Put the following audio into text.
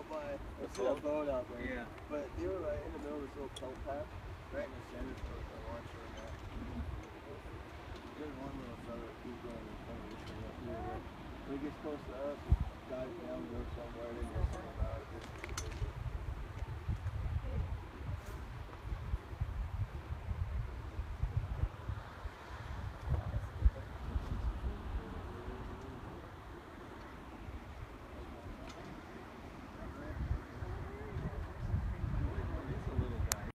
by. I see a boat out there. Yeah. But they were like in the middle of this little boat path, right in the center, so it's a launch right now. There's one little fella that keeps going in front of this thing up here, but when it gets close to us, the guys